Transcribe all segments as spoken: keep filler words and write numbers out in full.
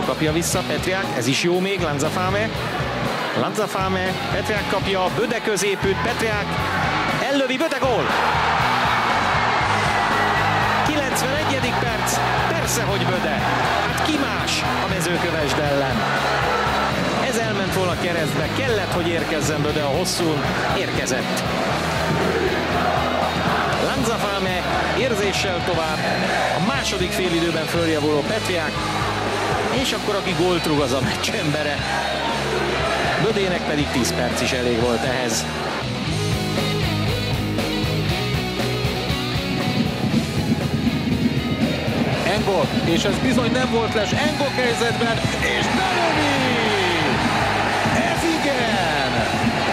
kapja vissza Petriák, ez is jó még, Lanzafame. Lanzafame, Petriák kapja, Böde középült, Petriák ellövi, Böde gól! kilencvenegyedik perc, persze, hogy Böde. Hát ki más a Mezőkövesd ellen? Ez elment volna keresztbe, kellett, hogy érkezzen Böde a hosszún, érkezett. Lanzafame érzéssel tovább, a második félidőben följavuló Petriák, és akkor aki gólt rúg, az a meccs embere. Bödének pedig tíz perc is elég volt ehhez. Engo, és ez bizony nem volt les Engo helyzetben, és belövi! Ez igen!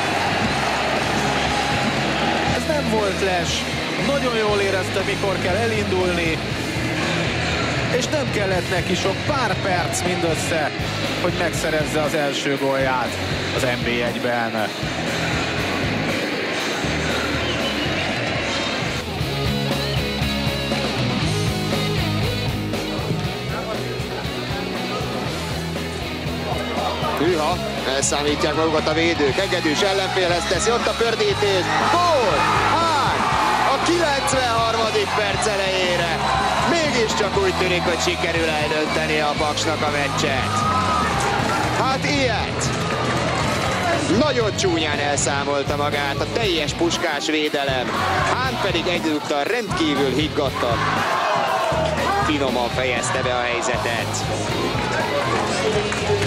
Ez nem volt les. Nagyon jól érezte, mikor kell elindulni, és nem kellett neki sok, pár perc mindössze, hogy megszerezze az első gólját az en bé egyben. Hűha, elszámítják magukat a védők, Egedűs ellenfélhez teszi, ott a pördítés, gól! Hány! A kilencvenharmadik perc elejére mégiscsak úgy tűnik, hogy sikerül eldönteni a Paksnak a meccset. Hát ilyet! Nagyon csúnyán elszámolta magát a teljes Puskás védelem, Hán pedig egyúttal rendkívül higgadtan, finoman fejezte be a helyzetet.